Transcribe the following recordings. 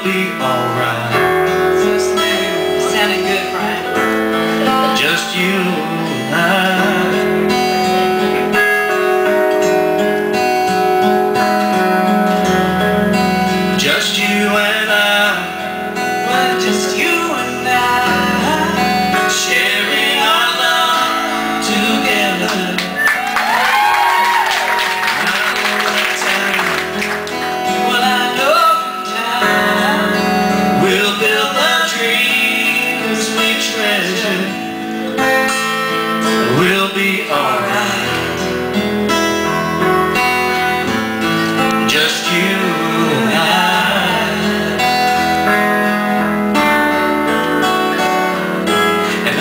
be alright. Sounding good, Brian. Just you and I. Just you and I. Well, just you and I. Sharing our love together. Well, I know time We'll build the dreams we treasure. We'll be alright. Just you and I. And I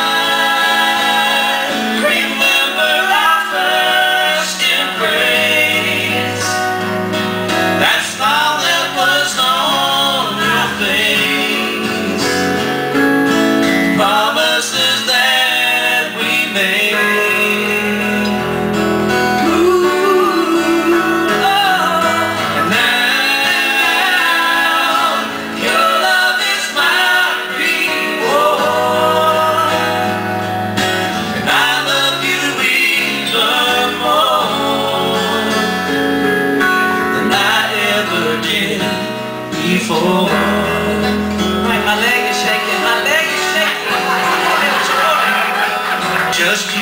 remember our first embrace. That smile that was on your face. Promises that we made. Ooh, oh. And now your love is my reward. And I love you even more than I ever did before. Wait, my leg is shaking. My leg is shaking. Just